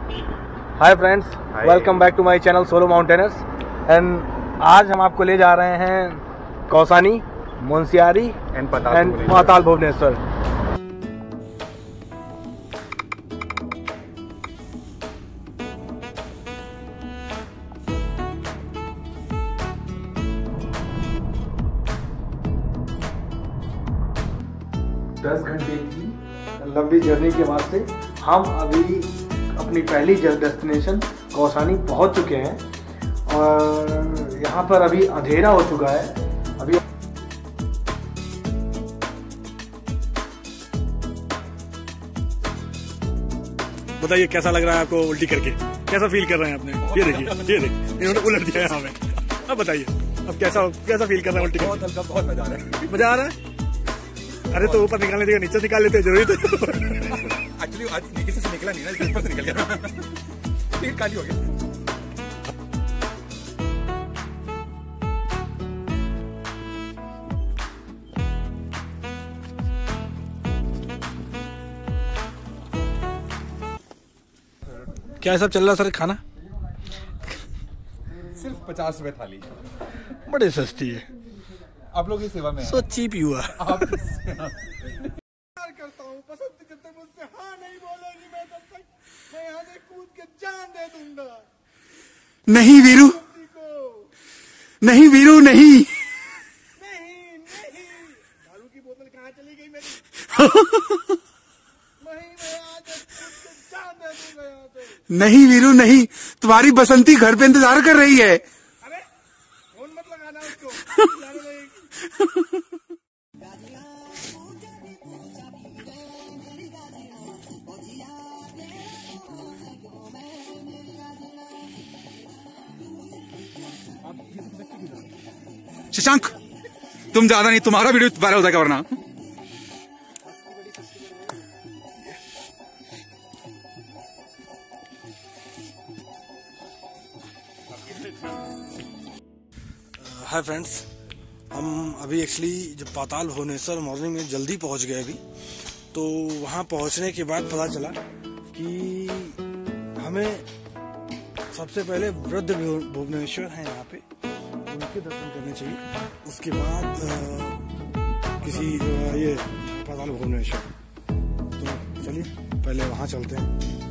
Hi friends, welcome back to my channel solo mountaineers. And आज हम आपको ले जा रहे हैं कौसानी, मुंसियारी एंड पाताल भुवनेश्वर। दस घंटे की लंबी जर्नी के बाद से हम अभी अपनी पहली डेस्टिनेशन कौसानी पहुंच चुके हैं और यहाँ पर अभी अंधेरा हो चुका है। अभी बताइए कैसा लग रहा है आपको उल्टी करके, कैसा फील कर रहे हैं आपने? ये देखिए इन्होंने उलट दिया यहाँ पे। अब बताइए अब कैसा फील कर रहा है उल्टी? बहुत हल्का, बहुत मजा आ रहा है। मजा आ रहा है? अरे तो ऊपर निकालने देगा, नीचे निकाल लेते, जरूरी तो एक्चुअली आज नीचे से निकला नहीं ना, ऊपर से निकल गया, पेट खाली हो गया। क्या सब चल रहा सर? खाना सिर्फ 50 रुपए थाली, बड़े सस्ती है। आप लोग की सेवा में सो चीप यू है। आप प्यार करता हूँ, पसंद जब तक मुझसे हाँ नहीं बोलेगी मैं तब तक मैं यहाँ से कूद के जान दे दूंगा। नहीं वीरू, नहीं वीरू, नहीं नहीं दारू की बोतल कहाँ चली गई मेरी? मैं आज जान दे दूंगा यहाँ पे। नहीं वीरू नहीं, तुम्हारी बसंती घर पे इंतजार कर रही है। अरे फोन मत लगाना उसको। शशांक तुम ज्यादा नहीं, तुम्हारा वीडियो वायरल हो जाएगा वरना। हाय फ्रेंड्स, हम अभी एक्चुअली जब पाताल भुवनेश्वर मॉर्निंग में जल्दी पहुंच गए अभी, तो वहां पहुंचने के बाद पता चला कि हमें सबसे पहले वृद्ध भुवनेश्वर हैं यहाँ पे, उनके दर्शन करने चाहिए। उसके बाद किसी ये पाताल भुवनेश्वर। तो चलिए पहले वहाँ चलते हैं।